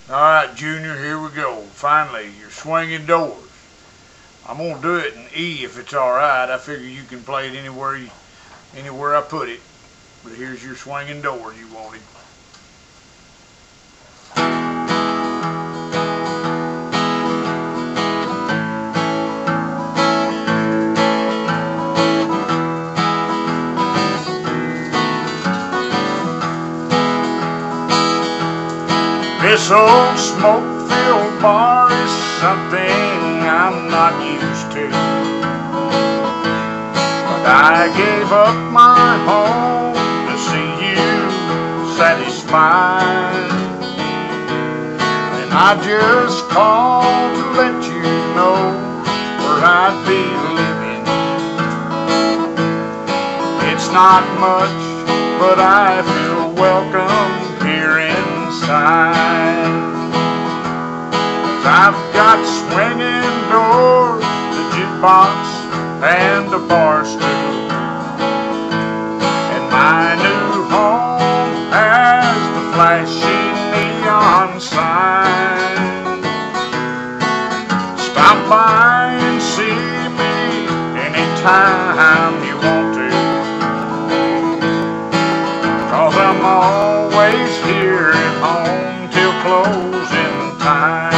Alright, Junior, here we go. Finally, your swinging doors. I'm going to do it in E if it's alright. I figure you can play it anywhere I put it. But here's your swinging door you wanted. This old smoke-filled bar is something I'm not used to, but I gave up my home to see you satisfied, and I just called to let you know where I'd be living. It's not much, but I feel welcome here inside. I've got swinging doors, the jukebox, and a bar stool, and my new home has the flashy neon sign. Stop by and see me anytime you want to, 'cause I'm always here at home till closing time.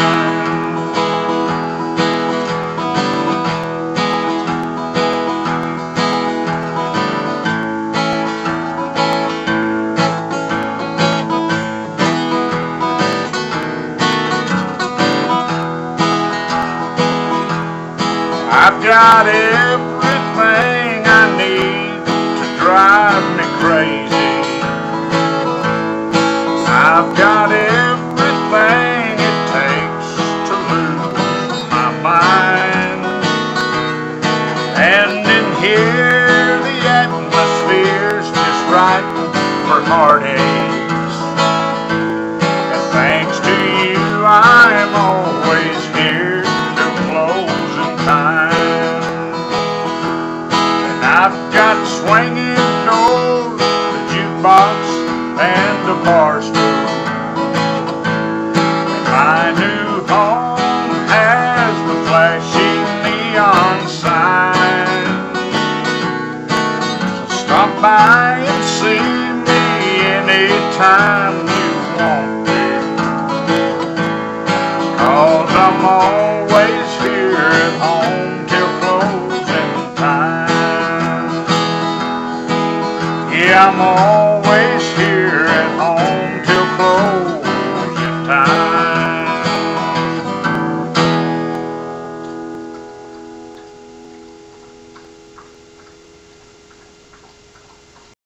I've got everything I need to drive me crazy. I've got everything it takes to lose my mind. And in here the atmosphere's just right for heartaches. And thanks to you I'm always here till closing time. I've got swinging doors, the jukebox, and the bar stool, and my new home has the flashy neon sign. So stop by and see me anytime you want to, 'cause I'm always here at home till closing time. Yeah, I'm all